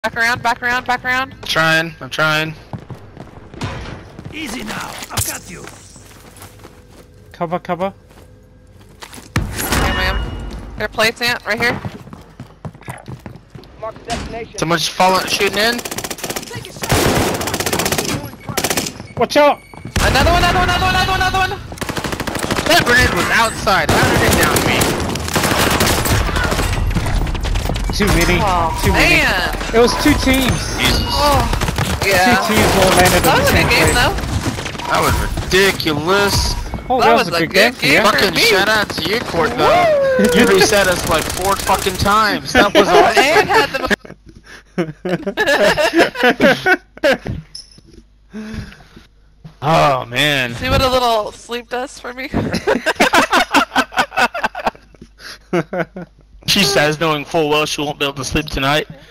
Back around, back around, back around. I'm trying. Easy now, I've got you. Cover, cover. There are plates, Ant, right here. Mark the destination. Someone's falling, shooting in. Take a shot. Watch out! Another one, another one, another one, another one, another one. That grenade was outside. How did it down me? Too many. Oh, Too many. man. It was 2 teams. Jesus. Oh, yeah. 2 teams all landed That on was the a same good game, place. though. That was ridiculous. Oh, that was a good game for you. game. Fucking me. shout out to you, Court, though. You reset us like 4 fucking times. That was awesome. And had the... Oh, man. See what a little sleep does for me? She says, knowing full well she won't be able to sleep tonight.